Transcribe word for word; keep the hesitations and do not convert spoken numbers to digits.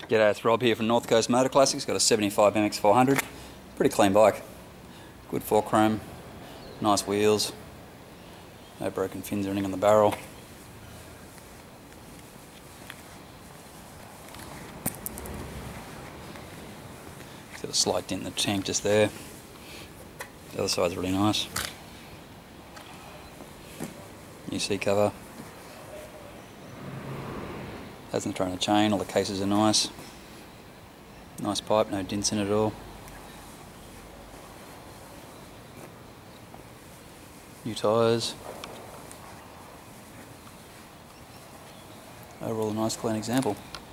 G'day, it's Rob here from North Coast Motor Classics. Got a seventy-five M X four hundred. Pretty clean bike. Good four chrome, nice wheels, no broken fins or anything on the barrel. It's got a slight dent in the tank just there. The other side's really nice. New seat cover. Hasn't thrown a chain, all the cases are nice. Nice pipe, no dents in it at all. New tyres. Overall a nice clean example.